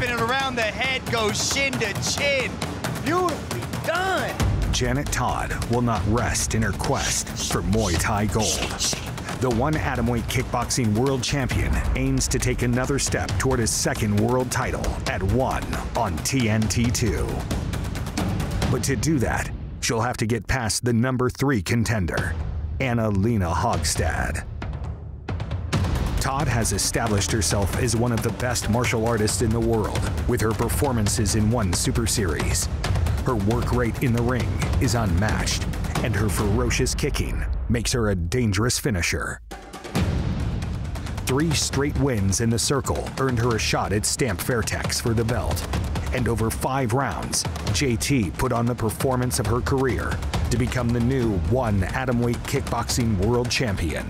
flipping it around the head, goes shin to chin. Beautifully done. Janet Todd will not rest in her quest for Muay Thai gold. The one atomweight kickboxing world champion aims to take another step toward his second world title at 1 on TNT II. But to do that, she'll have to get past the number 3 contender, Anne Line Hogstad. Todd has established herself as one of the best martial artists in the world with her performances in one Super Series. Her work rate in the ring is unmatched, and her ferocious kicking makes her a dangerous finisher. 3 straight wins in the circle earned her a shot at Stamp Fairtex for the belt. And over 5 rounds, JT put on the performance of her career to become the new one atomweight kickboxing world champion.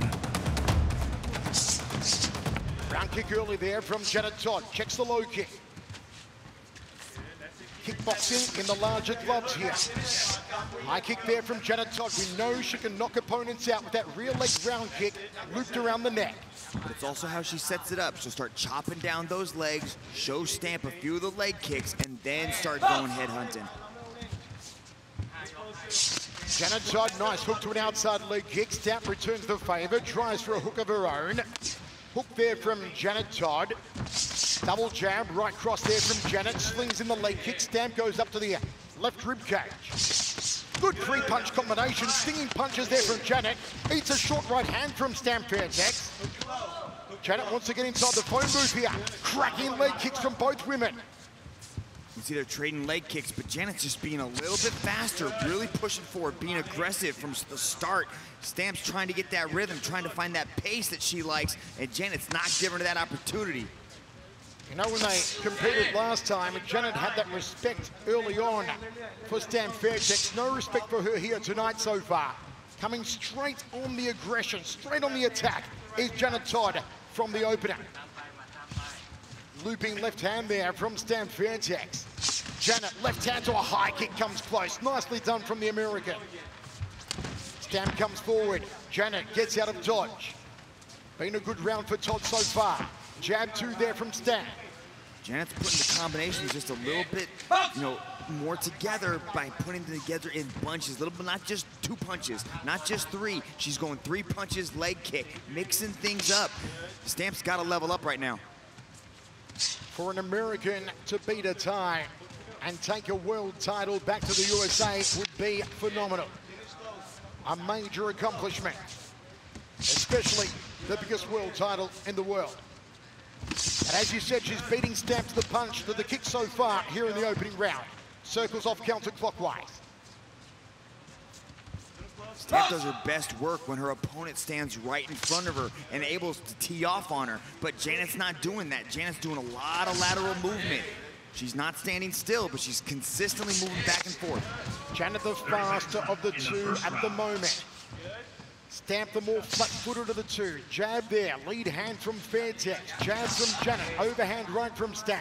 Round kick early there from Janet Todd. Checks the low kick. Kickboxing in the larger gloves here. High kick there from Janet Todd. We know she can knock opponents out with that rear leg round kick looped around the neck. But it's also how she sets it up. She'll start chopping down those legs, show Stamp a few of the leg kicks, and then start going head hunting. Janet Todd, nice hook to an outside leg kick. Stamp returns the favor, tries for a hook of her own. Hook there from Janet Todd. Double jab, right cross there from Janet. Slings in the leg kick. Stamp goes up to the left rib cage. Good 3-punch combination. Stinging punches there from Janet. Eats a short right hand from Stamp Fairtex. Janet wants to get inside the phone booth here. Cracking leg kicks from both women. You see they're trading leg kicks, but Janet's just being a little bit faster, really pushing forward, being aggressive from the start. Stamp's trying to get that rhythm, trying to find that pace that she likes, and Janet's not giving her that opportunity. You know, when they competed last time, Janet had that respect early on for Stamp Fairtex. No respect for her here tonight so far. Coming straight on the aggression, straight on the attack is Janet Todd from the opener. Looping left hand there from Stamp Fairtex. Janet, left hand to a high kick, comes close. Nicely done from the American. Stamp comes forward. Janet gets out of dodge. Been a good round for Todd so far. Jab 2 there from Stamp. Janet's putting the combinations just a little bit, more together by putting them together in bunches. Little bit, not just 2 punches, not just 3. She's going 3 punches, leg kick, mixing things up. Stamp's got to level up right now. For an American to beat a tie and take a world title back to the USA would be phenomenal. A major accomplishment, especially the biggest world title in the world. And as you said, she's beating Stamp to the punch, to the kick so far here in the opening round. Circles off counterclockwise. Stamp does her best work when her opponent stands right in front of her and able to tee off on her, but Janet's not doing that. Janet's doing a lot of lateral movement. She's not standing still, but she's consistently moving back and forth. Janet the faster of the 2 at the moment. Stamp the more flat-footed of the 2. Jab there, lead hand from Fairtex. Jab from Janet, overhand right from Stamp.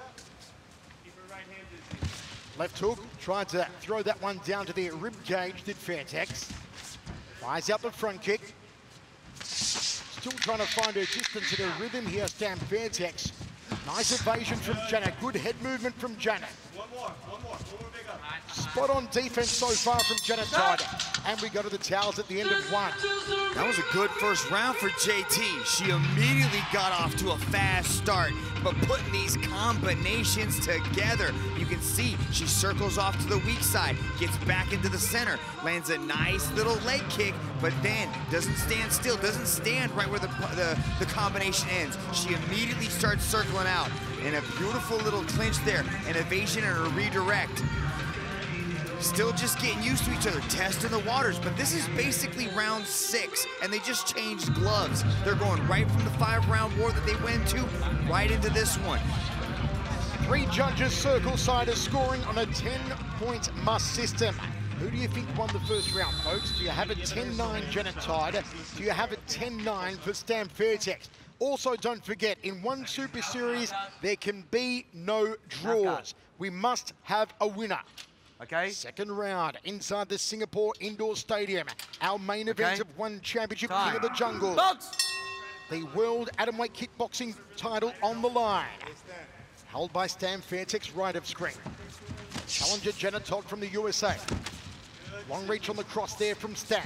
Left hook, tried to throw that one down to the rib cage, did Fairtex. Fires out the front kick. Still trying to find her distance and her rhythm here, Stamp Fairtex. Nice evasion from Janet, good head movement from Janet. One more big up. Spot on defense so far from Janet Todd. And we go to the towels at the end of 1. That was a good first round for JT. She immediately got off to a fast start, but putting these combinations together, you can see she circles off to the weak side, gets back into the center, lands a nice little leg kick, but then doesn't stand still, doesn't stand right where the combination ends. She immediately starts circling out, and a beautiful little clinch there, an evasion and a redirect. Still just getting used to each other, testing the waters, but this is basically round 6, and they just changed gloves. They're going right from the 5-round war that they went to, right into this one. 3 judges circle side is scoring on a 10-point must system. Who do you think won the first round, folks? Do you have a 10-9 Janet Todd? Do you have a 10-9 for Stamp Fairtex? Also, don't forget, in one Super Series, there can be no draws. We must have a winner. Okay. Second round inside the Singapore Indoor Stadium. Our main event of one championship, King of the Jungle. The World Atomweight Kickboxing title on the line. Held by Stamp Fairtex, right of screen. Challenger Janet Todd from the USA. Long reach on the cross there from Stamp.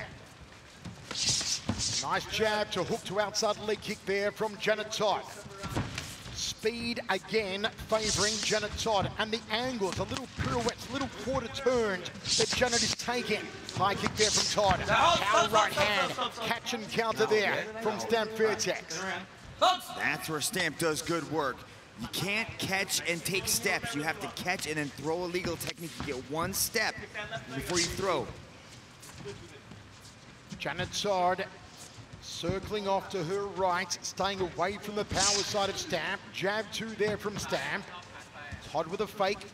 Nice jab to hook to outside leg kick there from Janet Todd. Speed again favouring Janet Todd, and the angles, the little pirouettes, little quarter turns that Janet is taking. High kick there from Todd. Power right hand, catch and counter there from Stamp Fairtex. That's where Stamp does good work. You can't catch and take steps. You have to catch and then throw a legal technique. You get one step before you throw. Janet Todd circling off to her right, staying away from the power side of Stamp. Jab 2 there from Stamp. Todd with a fake.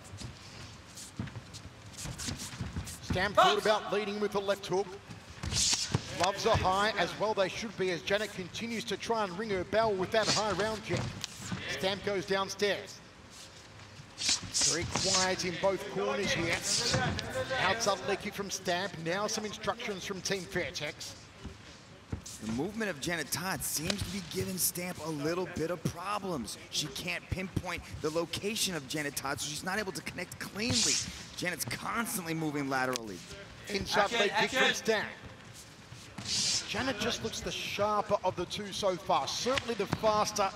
Stamp thought about leading with the left hook. Gloves are high, as well they should be, as Janet continues to try and ring her bell with that high round kick. Stamp goes downstairs. Very quiet in both corners here. Outside leg kick from Stamp. Now some instructions from Team Fairtex. The movement of Janet Todd seems to be giving Stamp a little bit of problems. She can't pinpoint the location of Janet Todd, so she's not able to connect cleanly. Janet's constantly moving laterally. Inside leg kick from Stamp. Janet just looks the sharper of the two so far, certainly the faster.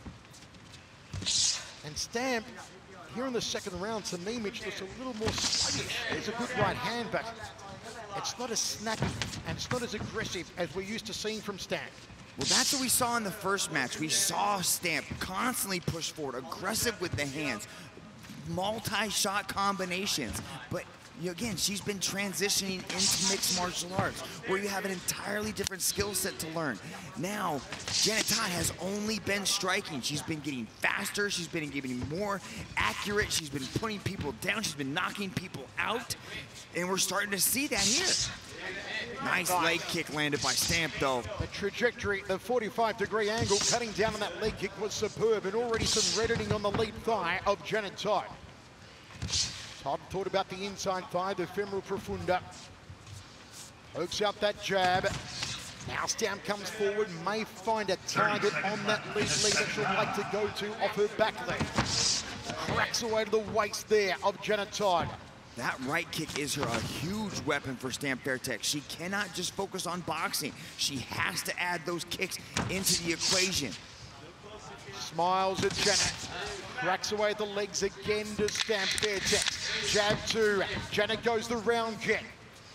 And Stamp, here in the second round, to me, Mitch, looks a little more sluggish. There's a good right hand, but it's not as snappy and it's not as aggressive as we're used to seeing from Stamp. Well, that's what we saw in the first match. We saw Stamp constantly push forward, aggressive with the hands, multi-shot combinations. But again, she's been transitioning into mixed martial arts, where you have an entirely different skill set to learn. Now, Janet Todd has only been striking. She's been getting faster. She's been getting more accurate. She's been putting people down. She's been knocking people out. And we're starting to see that here. Nice leg kick landed by Stamp, though. The trajectory, the 45-degree angle, cutting down on that leg kick was superb, and already some reddening on the lead thigh of Janet Todd. Todd thought about the inside thigh, the femoral profunda. Pokes out that jab. Now Stamp comes forward, may find a target on that lead that she'll like to go to off her back leg. Cracks away to the waist there of Janet Todd. That right kick is a huge weapon for Stamp Fairtex. She cannot just focus on boxing. She has to add those kicks into the equation. Smiles at Janet. Cracks away at the legs again to Stamp Fairtex. Jab 2. Janet goes the round kick.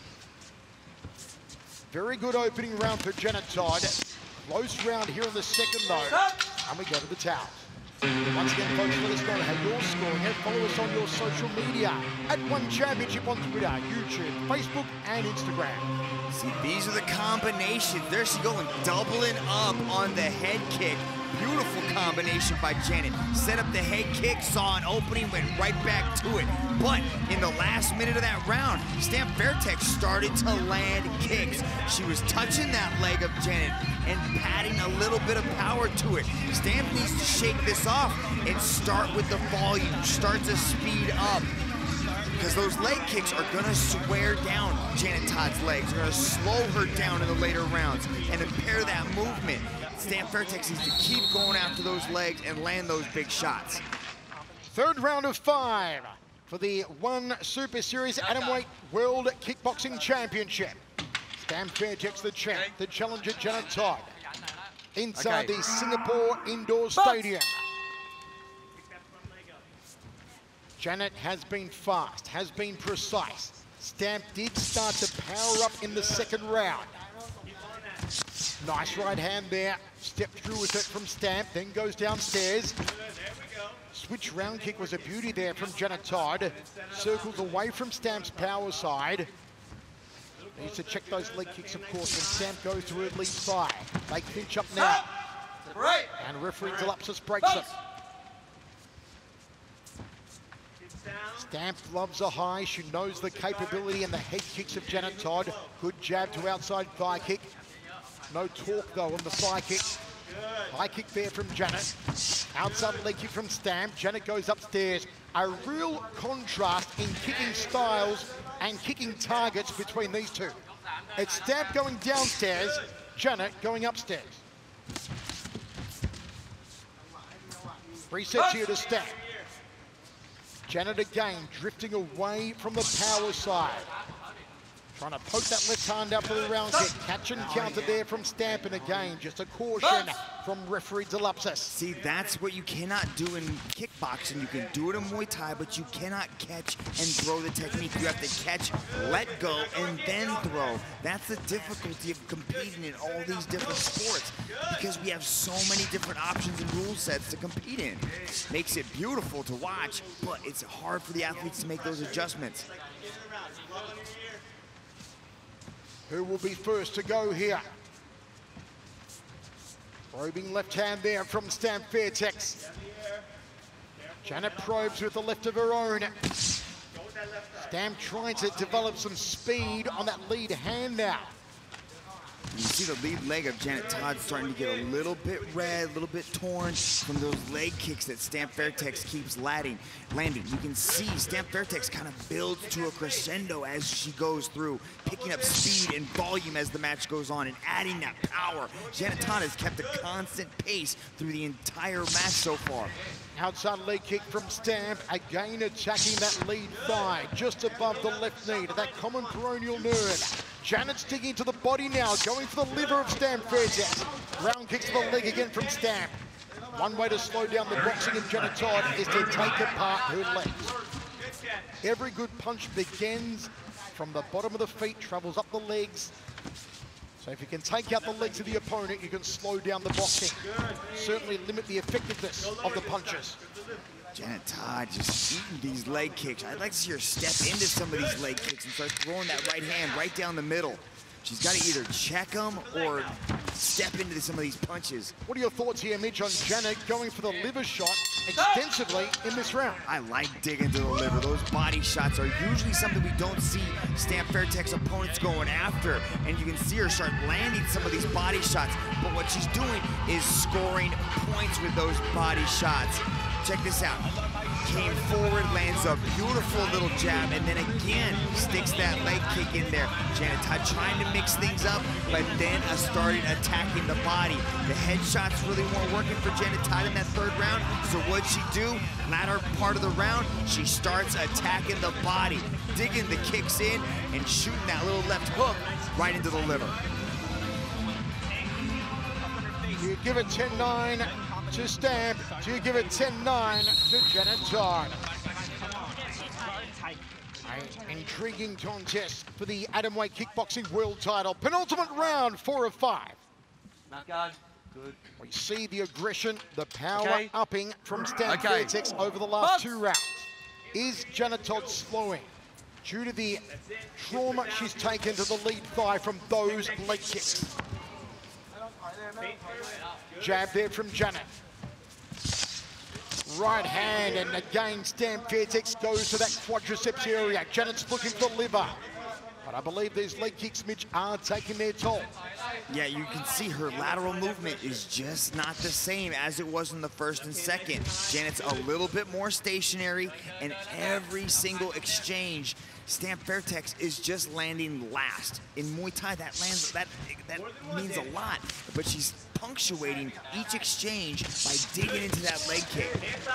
Very good opening round for Janet Todd. Close round here in the second though. And we go to the towel. Once again, folks, let us know how you're scoring and follow us on your social media at One Championship on Twitter, YouTube, Facebook, and Instagram. See, these are the combinations. There she going, doubling up on the head kick. Beautiful combination by Janet. Set up the head kick, saw an opening, went right back to it. But in the last minute of that round, Stamp Fairtex started to land kicks. She was touching that leg of Janet and patting a little bit of power to it. Stamp needs to shake this off and start with the volume, start to speed up. Because those leg kicks are gonna wear down Janet Todd's legs. They're gonna slow her down in the later rounds and impair that movement. Stamp Fairtex needs to keep going after those legs and land those big shots. Third round of 5 for the One Super Series Atomweight World Kickboxing Championship. Stamp Fairtex the champ, the challenger Janet Todd. Inside the Singapore Indoor Stadium. Janet has been fast, has been precise. Stamp did start to power up in the second round. Nice right hand there. Step through with it from Stamp, then goes downstairs. Switch round kick was a beauty there from Janet Todd. Circles away from Stamp's power side. Needs to check those leg kicks, of course, when Stamp goes to her lead thigh. They clinch up now. And referee Delapsis breaks it. Stamp gloves are high. She knows the capability and the head kicks of Janet Todd. Good jab to outside thigh kick. No torque, though, on the thigh kick. High kick there from Janet. Outside leg kick from Stamp. Janet goes upstairs. A real contrast in kicking styles and kicking targets between these two. It's Stamp going downstairs, Janet going upstairs. 3 sets here to Stamp. Janet again drifting away from the power side. Trying to poke that left hand out for the round kick. Catch and counter there from Stamp, and again, just a caution from referee Delupsis. See, that's what you cannot do in kickboxing. You can do it in Muay Thai, but you cannot catch and throw the technique. You have to catch, let go, and then throw. That's the difficulty of competing in all these different sports, because we have so many different options and rule sets to compete in. Makes it beautiful to watch, but it's hard for the athletes to make those adjustments. Who will be first to go here? Probing left hand there from Stamp Fairtex. Janet probes with the left of her own. Stamp trying to develop some speed on that lead hand now. You see the lead leg of Janet Todd starting to get a little bit red, a little bit torn from those leg kicks that Stamp Fairtex keeps landing. You can see Stamp Fairtex kind of builds to a crescendo as she goes through, picking up speed and volume as the match goes on and adding that power. Janet Todd has kept a constant pace through the entire match so far. Outside leg kick from Stamp, again attacking that lead thigh, just above the left knee to that common peroneal nerve. Janet's digging to the body now, going for the liver of Stamp Fairtex. Round kick to the leg again from Stamp. One way to slow down the boxing of Janet Todd is to take apart her legs. Every good punch begins from the bottom of the feet, travels up the legs. So if you can take out the legs of the opponent, you can slow down the boxing. Certainly limit the effectiveness of the punches. Janet Todd just eating these leg kicks. I'd like to see her step into some of these leg kicks and start throwing that right hand right down the middle. She's got to either check them or step into some of these punches. What are your thoughts here, Mitch, on Janet going for the liver shot extensively in this round? I like digging to the liver. Those body shots are usually something we don't see Stamp Fairtex opponents going after. And you can see her start landing some of these body shots. But what she's doing is scoring points with those body shots. Check this out. Came forward, lands a beautiful little jab, and then again sticks that leg kick in there. Janet Todd trying to mix things up, but then started attacking the body. The headshots really weren't working for Janet Todd in that third round, so what'd she do? Latter part of the round, she starts attacking the body, digging the kicks in, and shooting that little left hook right into the liver. You give it 10-9 to Stamp. Do you give it 10-9 to Janet Todd? An intriguing contest for the atomweight kickboxing world title. Penultimate round, 4 of 5. Good. We see the aggression, the power upping from Stamp Fairtex over the last 2 rounds. Is Janet Todd slowing due to the trauma she's taken to the lead thigh from those leg kicks? Jab there from Janet. Right hand, and again Stamp Fairtex goes to that quadriceps area. Janet's looking for the liver. But I believe these leg kicks, Mitch, are taking their toll. Yeah, you can see her lateral movement is just not the same as it was in the first and second. Janet's a little bit more stationary, and every single exchange, Stamp Fairtex is just landing last. In Muay Thai, that means a lot, but she's punctuating each exchange by digging into that leg kick.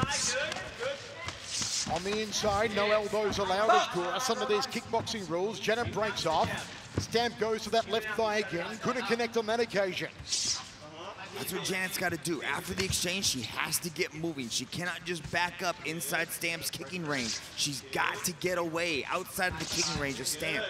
On the inside, no elbows allowed, of course, under these kickboxing rules. Janet breaks off. Stamp goes to that left thigh again. Couldn't connect on that occasion. That's what Janet's got to do. After the exchange, she has to get moving. She cannot just back up inside Stamp's kicking range. She's got to get away outside of the kicking range of Stamp.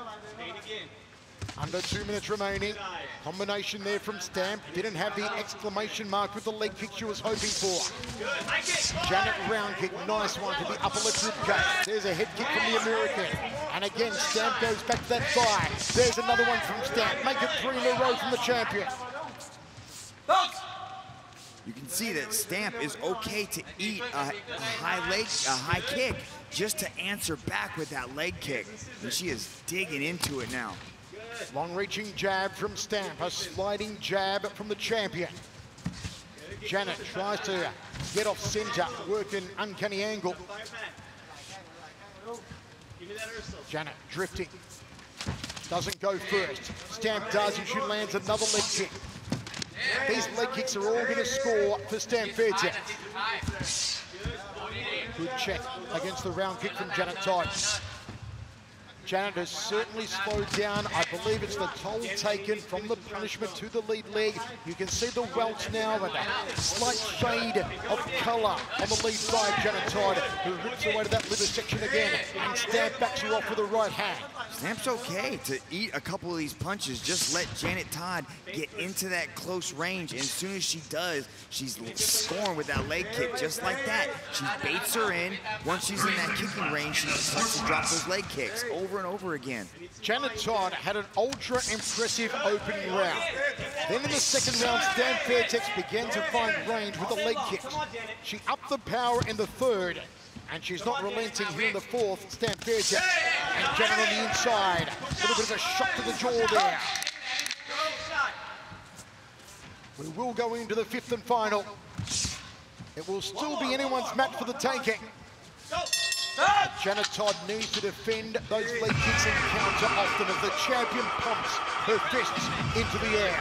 Under 2 minutes remaining. Combination there from Stamp. Didn't have the exclamation mark with the leg kick she was hoping for. Janet round kick, nice one to the upper left rib cage. There's a head kick from the American. And again, Stamp goes back to that thigh. There's another one from Stamp. Make it 3 in a row from the champion. You can see that Stamp is okay to eat a high kick, just to answer back with that leg kick. And she is digging into it now. Long-reaching jab from Stamp, a sliding jab from the champion. Janet tries to get off center, work an uncanny angle. Janet drifting, doesn't go first. Stamp does, and she lands another leg kick. These leg kicks are all going to score for Stamp Fairtex. Good check against the round kick from Janet Todd. Janet has certainly slowed down. I believe it's the toll taken from the punishment to the lead leg. You can see the welts now and a slight shade of colour on the lead side. Janet Todd, who rips away to that liver section again, and Stamp backs her off with the right hand. Stamp's okay to eat a couple of these punches. Just let Janet Todd get into that close range, and as soon as she does, she's scoring with that leg kick, just like that. She baits her in. Once she's in that kicking range, she starts to drop those leg kicks over and over again. Janet Todd had an ultra impressive opening round. Then in the second round, Stamp Fairtex began to find range with the leg kicks. She upped the power in the third, and she's not relenting here in the fourth. Stamp Fairtex and Janet on the inside. A little bit of a shot to the jaw there. We will go into the fifth and final. It will still be anyone's match for the taking. Janet Todd needs to defend those leg kicks and counter often as the champion pumps her fists into the air.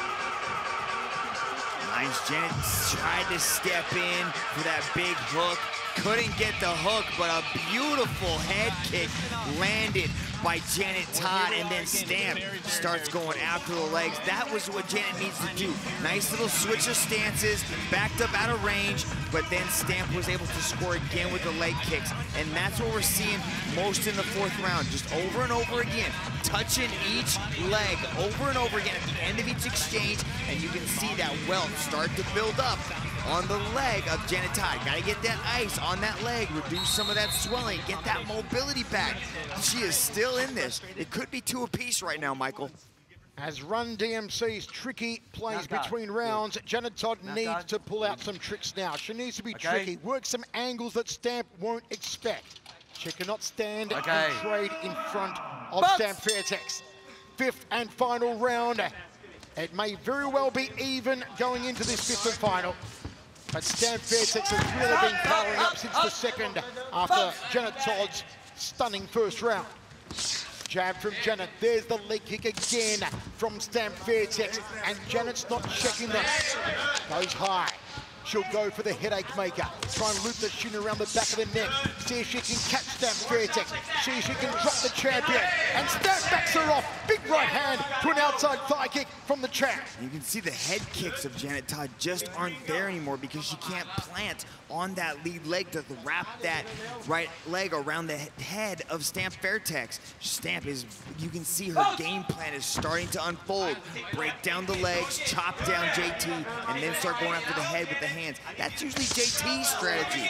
Nice. Janet tried to step in for that big hook. Couldn't get the hook, but a beautiful head kick landed by Janet Todd, and then Stamp starts going after the legs. That was what Janet needs to do. Nice little switch of stances, backed up out of range, but then Stamp was able to score again with the leg kicks, and that's what we're seeing most in the fourth round, just over and over again, touching each leg over and over again at the end of each exchange, and you can see that welt start to build up on the leg of Janet Todd. Gotta get that ice on that leg, reduce some of that swelling, get that mobility back. She is still in this. It could be two apiece right now, Michael. As Run DMC's tricky plays between rounds, Janet Todd needs to pull out some tricks now. She needs to be tricky, work some angles that Stamp won't expect. She cannot stand and trade in front of Stamp Fairtex. Fifth and final round. It may very well be even going into this fifth and final. But Stamp Fairtex has really been powering up since the second after Janet Todd's stunning first round. Jab from Janet. There's the leg kick again from Stamp Fairtex, and Janet's not checking them. Goes high. She'll go for the headache maker. Try and loop the shin around the back of the neck. See if she can catch Stamp Fairtex. See if she can drop the champion. And Stamp backs her off. Big right hand to an outside thigh kick from the champ. You can see the head kicks of Janet Todd just aren't there anymore because she can't plant on that lead leg to wrap that right leg around the head of Stamp Fairtex. Stamp is, you can see her game plan is starting to unfold. Break down the legs, chop down JT, and then start going after the head with the hands. That's usually JT's strategy.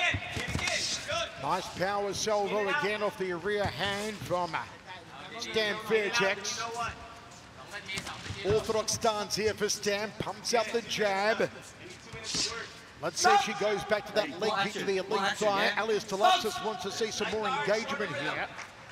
Nice power salvo again off the rear hand from Stamp Fairtex. Orthodox stance here for Stamp. Pumps out the jab. Let's see if she goes back to that leg kick to the elite thigh. Alias Talapsis wants to see some more engagement here.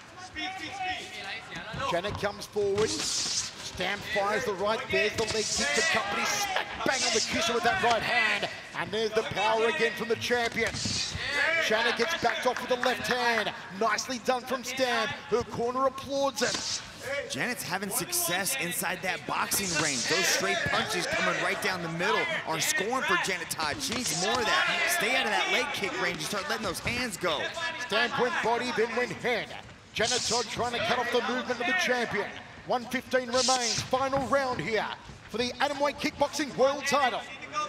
Janet comes forward. Stamp fires the right. There's the leg kick. The company smack bang on the kisser with that right hand. And there's the power again from the champion. Janet gets backed off with the left hand. Nicely done from Stamp. Her corner applauds it. Janet's having success inside that boxing range. Those straight punches coming right down the middle are scoring for Janet Todd. She needs more of that. Stay out of that leg kick range and start letting those hands go. Stamp went body, then went head. Janet Todd trying to cut off the movement of the champion. 1:15 remains. Final round here for the atomweight kickboxing world title.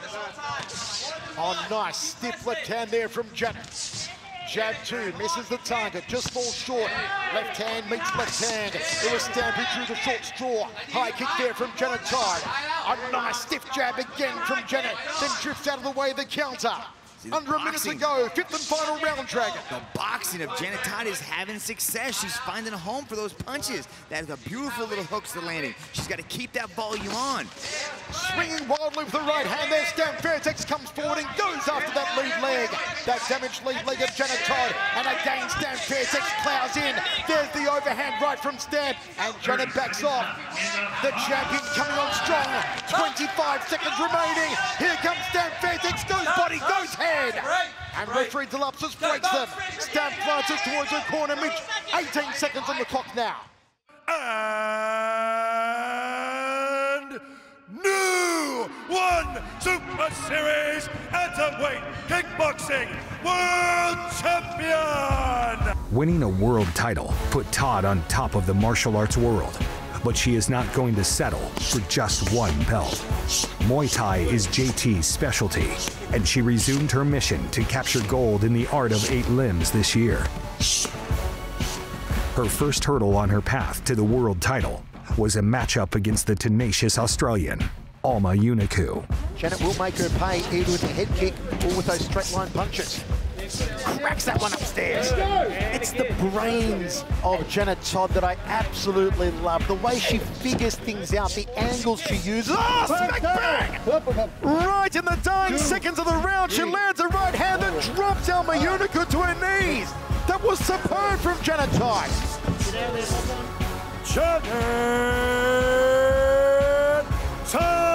Oh, nice stiff left hand there from Janet. Jab two, misses the target, just falls short. Left hand meets left hand. It was Stamp who drew the short straw. High kick there from Janet Todd. A nice stiff jab again from Janet, then drifts out of the way of the counter. Under a minute to go, fifth and final round, Dragon. The boxing of Janet Todd is having success. She's finding a home for those punches. That is a beautiful little hooks to landing. She's got to keep that volume on. Swinging wildly with the right hand there, Stamp Fairtex comes forward and goes after that lead leg. That damaged lead leg of Janet Todd. And again, Stamp Fairtex plows in. There's the overhand right from Stamp. And Janet backs off. The champion coming on strong. 25 seconds remaining. Here comes Stamp Fairtex. Goes body, goes head. And referee Talapsis breaks them. Stamp advances towards her corner. Mitch, 18 seconds on the clock now. And new 1 Super Series atomweight kickboxing world champion! Winning a world title put Todd on top of the martial arts world, but she is not going to settle for just one belt. Muay Thai is JT's specialty, and she resumed her mission to capture gold in the art of 8 limbs this year. Her first hurdle on her path to the world title was a matchup against the tenacious Australian, Alma Juniku. Janet will make her pay either with a head kick or with those straight line punches. Cracks that one upstairs. It's the brains of Janet Todd that I absolutely love. The way she figures things out, the angles she uses. Oh, smack bang! Right in the dying seconds of the round, she lands a right hand that drops Alma Juniku to her knees. That was superb from Janet Todd. Janet Todd!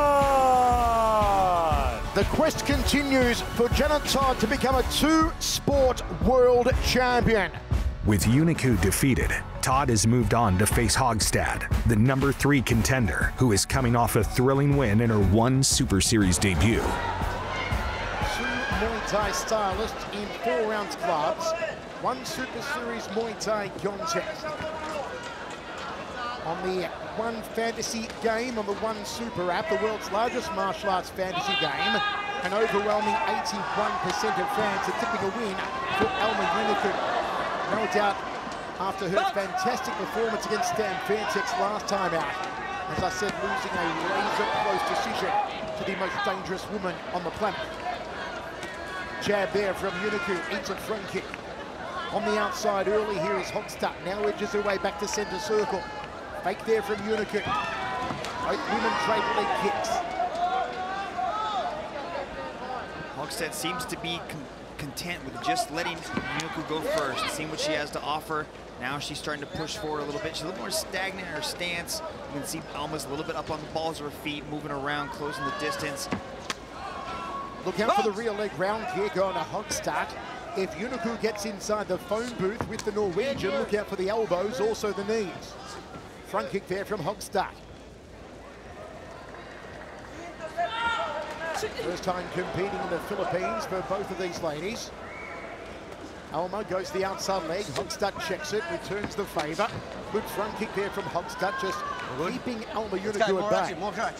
The quest continues for Janet Todd to become a 2-sport world champion. With Juniku defeated, Todd has moved on to face Hogstad, the number 3 contender, who is coming off a thrilling win in her 1 Super Series debut. 2 Muay Thai stylists in 4-ounce gloves, 1 Super Series Muay Thai contest. On the One Fantasy game on the One Super app, the world's largest martial arts fantasy game, an overwhelming 81% of fans are tipping a win for Alma Juniku. No doubt after her fantastic performance against Stamp Fairtex last time out. As I said, losing a razor-close decision to the most dangerous woman on the planet. Jab there from Juniku, eats a front kick. On the outside early here is Hogstad, now edges her way back to centre circle. Fake there from Juniku. Both women trade leg kicks. Hogstad seems to be content with just letting Juniku go first, seeing what she has to offer. Now she's starting to push forward a little bit. She's a little more stagnant in her stance. You can see Alma's a little bit up on the balls of her feet, moving around, closing the distance. Look out for the rear leg round kick on a Hogstad. If Juniku gets inside the phone booth with the Norwegian, look out for the elbows, also the knees. Front kick there from Hogstad. First time competing in the Philippines for both of these ladies. Alma goes the outside leg. Hogstad checks it, returns the favour. Good front kick there from Hogstad, just keeping Alma Juniku at bay.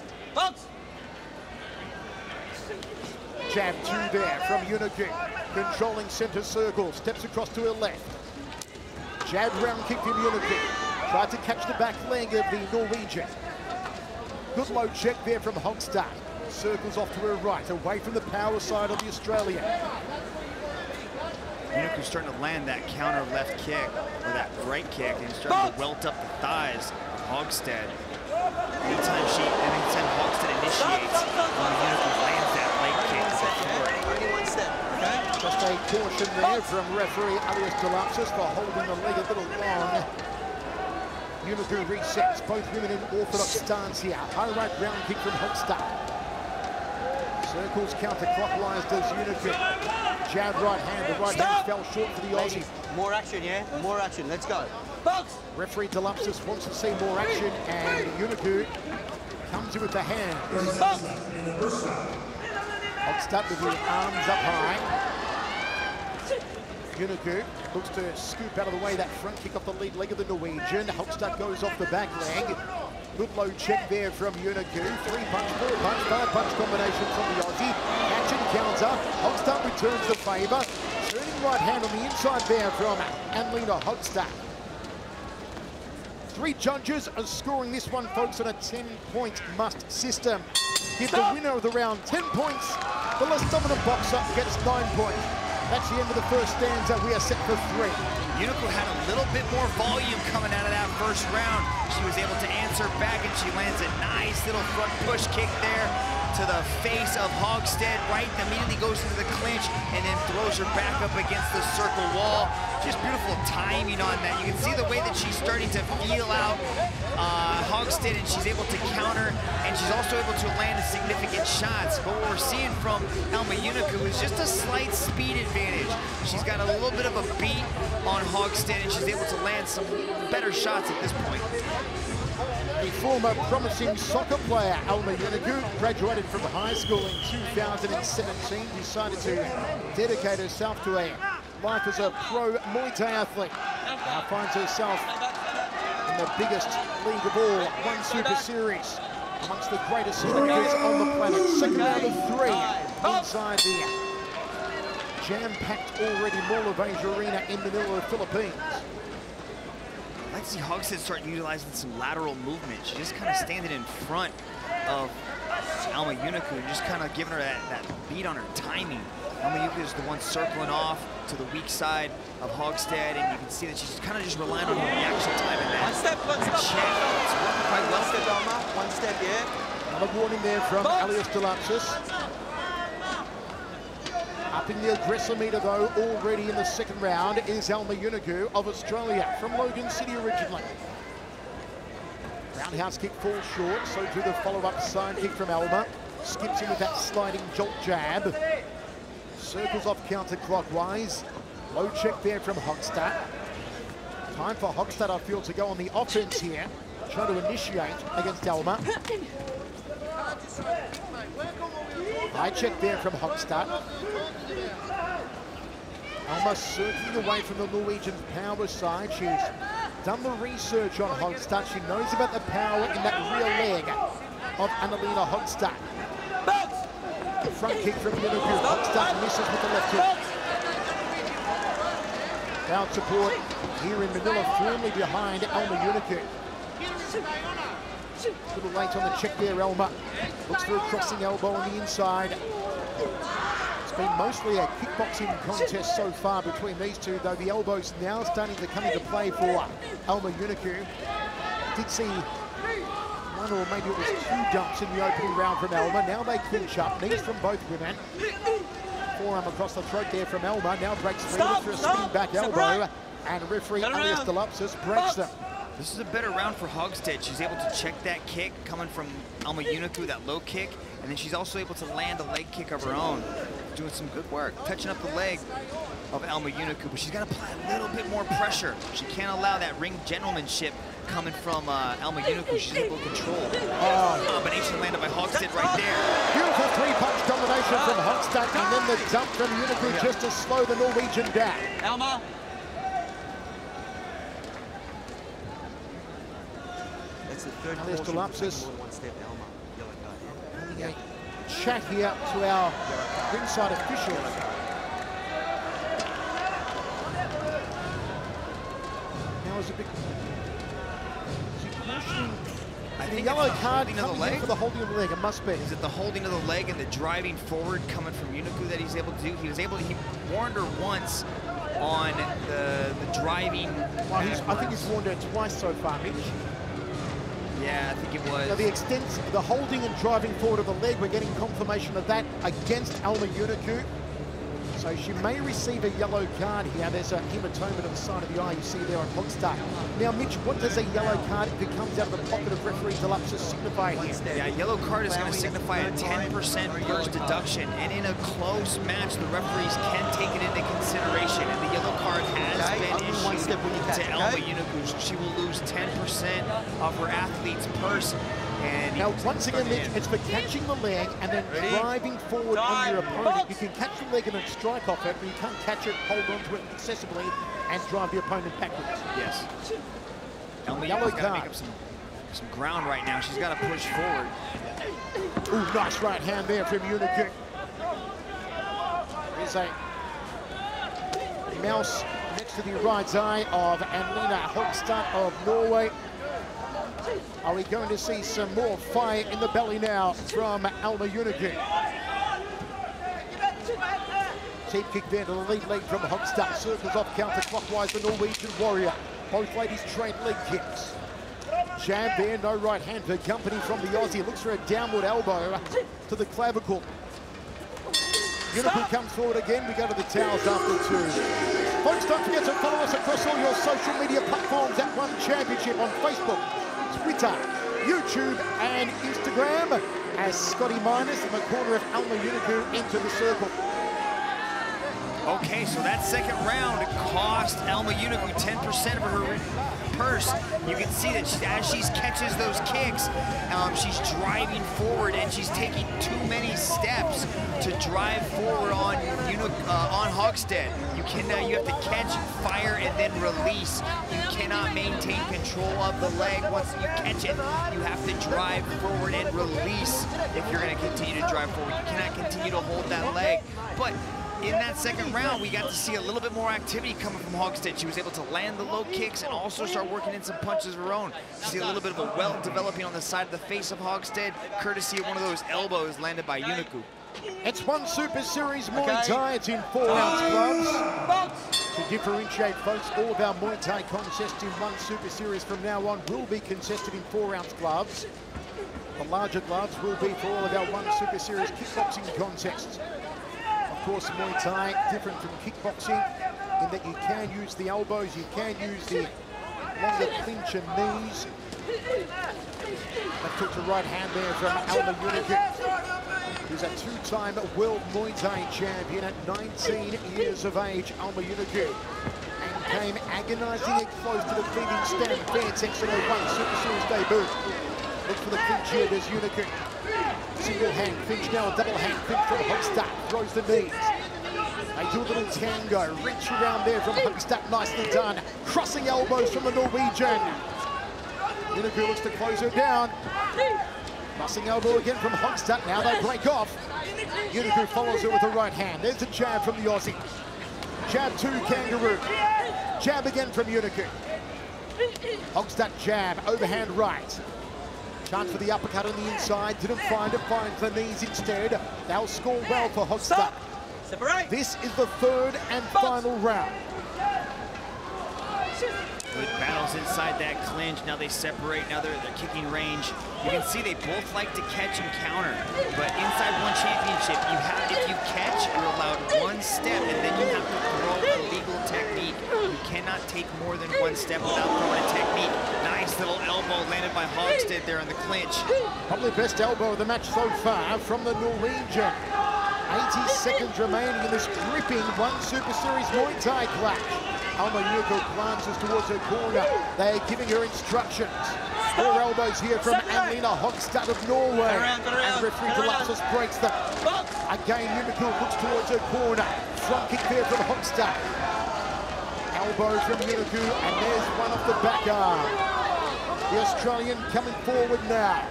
Jab 2 there from Juniku. Controlling centre circle, steps across to her left. Jab round kick from Juniku. Tried to catch the back leg of the Norwegian. Good low check there from Hogstad. Circles off to her right, away from the power side of the Australian. Juniku's starting to land that counter left kick, or that right kick, and starting to welt up the thighs of Hogstad. Anytime Hogstad initiates, Juniku lands that leg kick to the floor. Just a caution there from referee Alias Delapsis for holding the leg a little long. Juniku resets, both women in orthodox stance here. High right round kick from Hogstad. Circles counterclockwise does Juniku. Jab right hand, the right hand fell short for the Aussie. More action, yeah? More action, let's go. Referee Delapsis wants to see more action, and Juniku comes in with the hand. Hogstad with the arms up high. Juniku looks to scoop out of the way that front kick off the lead leg of the Norwegian. Hogstad goes off the back leg. Good low check there from Juniku. 3-punch, 4-punch, 5-punch combination from the Aussie. Catch and counter. Hogstad returns the favour. Turning right hand on the inside there from Anne Line Hogstad. 3 judges are scoring this one, folks, on a 10-point must system. Give the winner of the round 10 points. The less dominant boxer gets 9 points. That's the end of the first stanza. We are set for 3. Juniku had a little bit more volume coming out of that first round. She was able to answer back, and she lands a nice little front push kick there to the face of Hogstad. Right, immediately goes into the clinch and then throws her back up against the circle wall. Just beautiful timing on that. You can see the way that she's starting to feel out Hogstad, and she's able to counter, and she's also able to land significant shots. But what we're seeing from Alma Juniku is just a slight speed advantage. She's got a little bit of a beat on Hogstad, and she's able to land some better shots at this point. The former promising soccer player, Alma Juniku, graduated from high school in 2017, decided to dedicate herself to a life as a pro Muay Thai athlete. Now finds herself in the biggest league of all, One Super Series, amongst the greatest strikers on the planet. Second round of 3 inside the jam-packed already Mall of Asia Arena in Manila, Philippines. I'd like to see Hogstad start utilizing some lateral movement. She's just kind of standing in front of Alma Juniku and just kind of giving her that beat on her timing. Alma Juniku is the one circling off to the weak side of Hogstad, and you can see that she's kind of just relying on her reaction time in that. One step. It's working quite well. One step, Alma. One step, yeah. Another warning there from Alias Delapsis. Upping the aggressor meter though, already in the second round, is Alma Juniku of Australia, from Logan City originally. Roundhouse kick falls short, so do the follow-up side kick from Alma. Skips in with that sliding jolt jab. Circles off counterclockwise. Low check there from Hogstad. Time for Hogstad, I feel, to go on the offense here. Try to initiate against Alma. High check there from Hogstad. Alma circling away from the Norwegian power side. She's done the research on Hogstad. She knows about the power in that rear leg of Annalena Hogstad. The front kick from Juniku. Hogstad misses with the left hook. Crowd support here in Manila firmly behind Alma Juniku. A little late on the check there, Alma. Looks for a crossing elbow on the inside. It's been mostly a kickboxing contest so far between these two, though the elbows now starting to come into play for Alma Juniku. Did see one or maybe it was 2 dumps in the opening round from Alma. Now they clinch up, knees from both women. Forearm across the throat there from Alma. Now breaks free for a spinning back elbow. And referee Alias Delapsis breaks them. This is a better round for Hogstad. She's able to check that kick coming from Alma Juniku, that low kick, and then she's also able to land a leg kick of her own. Doing some good work, touching up the leg of Alma Juniku, but she's got to apply a little bit more pressure. She can't allow that ring gentlemanship coming from Alma Juniku. She's able to control. Combination landed by Hogstad right there. Beautiful 3-punch domination from Hogstad, and then the dump from Juniku just to slow the Norwegian down. Alma. That's the third Alias Delapsis. One step, Alma. Yellow card. Having a chat here to our ringside officials. Now is a bit. Is he cautioning? I think yellow it's the card holding of the coming leg. in for the holding of the leg. It must be. Is it the holding of the leg and the driving forward coming from Juniku that he's able to do? He warned her once on the driving. Well, I think he's warned her twice so far, Mitch. Yeah, I think it was. So the extent, the holding and driving forward of the leg, we're getting confirmation of that against Alma Juniku. So she may receive a yellow card here. There's a hematoma to the side of the eye you see there on Hogstad. Now, Mitch, what does a yellow card, if it comes out of the pocket of referee Delapsis, signify here? Yeah, yellow card is going to signify a 10% burst deduction, and in a close match, the referees can take it into consideration, and the yellow card has been issued to Alma Juniku. She will lose 10% of her athlete's purse. And now, once again, Mitch, it's for catching the leg and then driving forward on your opponent. You can catch the leg and then strike off it, but you can't catch it, hold on to it excessively, and drive the opponent backwards. Yes. Alma Juniku's got to make up some ground right now. She's got to push forward. Ooh, nice right hand there from Juniku. There's a mouse next to the right eye of Annalena Hogstad of Norway. Are we going to see some more fire in the belly now from Alma Juniku? Teep kick there to the lead leg from Hogstad. Circles off counterclockwise the Norwegian warrior. Both ladies trade leg kicks. Jab there, no right hand for company from the Aussie. Looks for a downward elbow to the clavicle. Juniku comes forward again. We go to the towels after 2. Folks, don't forget to follow us across all your social media platforms at One Championship on Facebook, Twitter, YouTube, and Instagram, as Scotty Minus in the corner of Alma Juniku into the circle. Okay, so that second round cost Alma Juniku 10% of her purse. You can see that as she catches those kicks, she's driving forward and she's taking too many steps to drive forward on Hogstad. You have to catch, fire, and then release. You cannot maintain control of the leg. Once you catch it, you have to drive forward and release if you're going to continue to drive forward. You cannot continue to hold that leg. But in that second round, we got to see a little bit more activity coming from Hogstad. She was able to land the low kicks and also start working in some punches of her own. You see a little bit of a welt developing on the side of the face of Hogstad, courtesy of one of those elbows landed by Juniku. It's one Super Series Muay Thai. It's in 4-ounce gloves. To differentiate, folks, all of our Muay Thai contests in one Super Series from now on will be contested in 4-ounce gloves. The larger gloves will be for all of our one Super Series kickboxing contests. Of course, Muay Thai different from kickboxing in that you can use the elbows, you can use the longer clinch and knees. That took the right hand there from Alma Juniku, who's a two-time world Muay Thai champion at 19 years of age, Alma Juniku, and came agonizingly close to defeating Stamp Fairtex in her one Super Series debut. Looks for the clinch here, there's Juniku. Single hand clinch, now a double hand clinch from Hogstad, throws the knees. They do a little tango, wrench around there from Hogstad, nicely done. Crossing elbows from the Norwegian. Juniku looks to close her down. Crossing elbow again from Hogstad, now they break off. Juniku follows her with the right hand. There's the jab from the Aussie. Jab 2, kangaroo. Jab again from Juniku. Hogstad jab, overhand right. Chance for the uppercut on the inside, didn't find it, finds the knees instead. They'll score well for Hogstad. This is the third and final round. Good battles inside that clinch. Now they separate, now they're kicking range. You can see they both like to catch and counter. But inside one championship, if you catch, you're allowed one step and then you have to throw a legal technique. You cannot take more than one step without throwing a technique. Nice little elbow landed by Hogstad there in the clinch. Probably the best elbow of the match so far from the Norwegian. 80 seconds remaining in this gripping one Super Series Muay Thai clash. Alma Juniku glances towards her corner. They are giving her instructions. Four elbows here from Anne Line Hogstad of Norway. And referee Delassus breaks them. Again, Juniku looks towards her corner. Front kick there from Hogstad. Elbows from Juniku, and there's one off the back arm. The Australian coming forward now.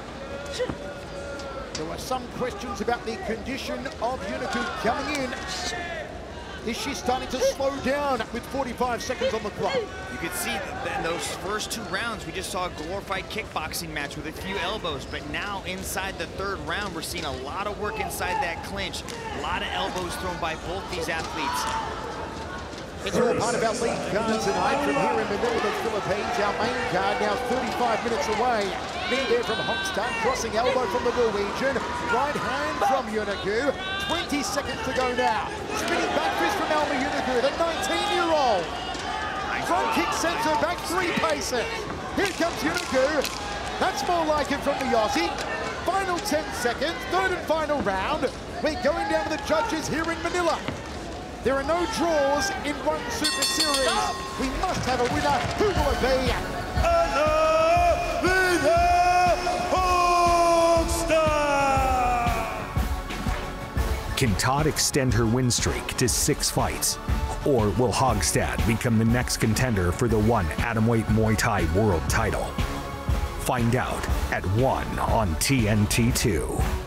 There were some questions about the condition of Juniku coming in. Is she starting to slow down with 45 seconds on the clock? You could see that in those first two rounds, we just saw a glorified kickboxing match with a few elbows, but now inside the third round, we're seeing a lot of work inside that clinch. A lot of elbows thrown by both these athletes. It's all part of our lead card tonight from here in Manila, the Philippines. Our main card now 35 minutes away. Knee there from Hogstad, crossing elbow from the Norwegian. Right hand from Juniku. 20 seconds to go now. Spinning back fist from Alma Juniku, the 19-year-old. Front kick sends her back 3 paces. Here comes Juniku. That's more like it from the Aussie. Final 10 seconds, third and final round. We're going down to the judges here in Manila. There are no draws in one Super Series. We must have a winner. Who will it be? Anne Line Hogstad! Can Todd extend her win streak to 6 fights? Or will Hogstad become the next contender for the one atomweight Muay Thai world title? Find out at 1 on TNT II.